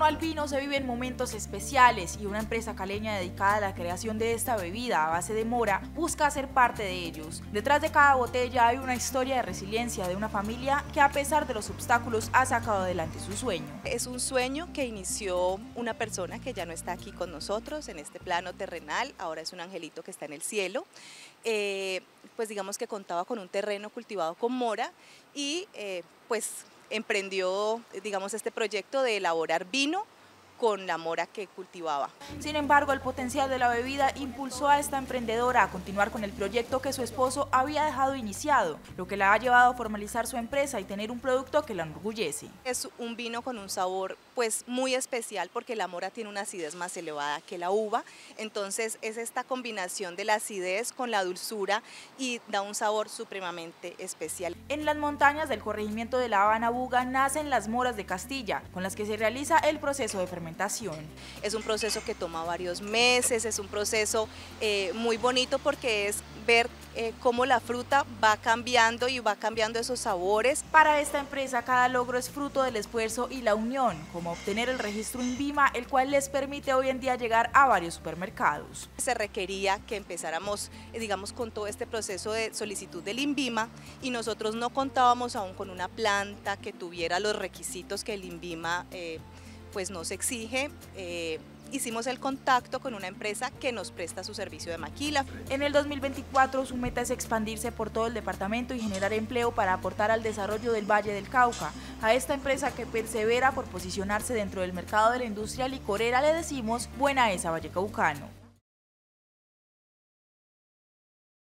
torno al vino se viven momentos especiales y una empresa caleña dedicada a la creación de esta bebida a base de mora busca ser parte de ellos. Detrás de cada botella hay una historia de resiliencia de una familia que a pesar de los obstáculos ha sacado adelante su sueño. Es un sueño que inició una persona que ya no está aquí con nosotros en este plano terrenal, ahora es un angelito que está en el cielo. Pues digamos que contaba con un terreno cultivado con mora y pues emprendió, digamos, este proyecto de elaborar vino con la mora que cultivaba. Sin embargo, el potencial de la bebida impulsó a esta emprendedora a continuar con el proyecto que su esposo había dejado iniciado, lo que la ha llevado a formalizar su empresa y tener un producto que la enorgullece. Es un vino con un sabor pues muy especial porque la mora tiene una acidez más elevada que la uva, entonces es esta combinación de la acidez con la dulzura y da un sabor supremamente especial. En las montañas del corregimiento de La Habana Buga nacen las moras de Castilla, con las que se realiza el proceso de fermentación. Es un proceso que toma varios meses, es un proceso muy bonito porque es ver cómo la fruta va cambiando y va cambiando esos sabores. Para esta empresa cada logro es fruto del esfuerzo y la unión, como obtener el registro INVIMA, el cual les permite hoy en día llegar a varios supermercados. Se requería que empezáramos, digamos, con todo este proceso de solicitud del INVIMA y nosotros no contábamos aún con una planta que tuviera los requisitos que el INVIMA pues nos exige. Hicimos el contacto con una empresa que nos presta su servicio de maquila. En el 2024 su meta es expandirse por todo el departamento y generar empleo para aportar al desarrollo del Valle del Cauca. A esta empresa que persevera por posicionarse dentro del mercado de la industria licorera le decimos buena esa vallecaucano.